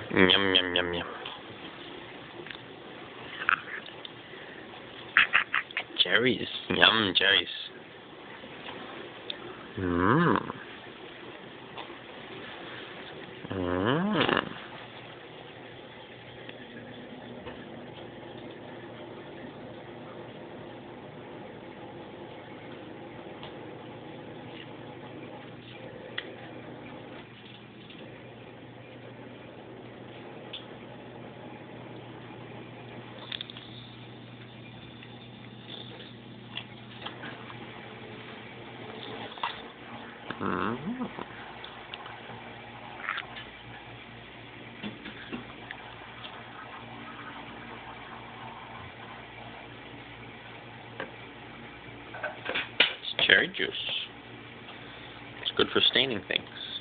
Yum, yum, yum, yum. Cherries. Yum, cherries. Mmm. Mmm. Mm. It's cherry juice. It's good for staining things.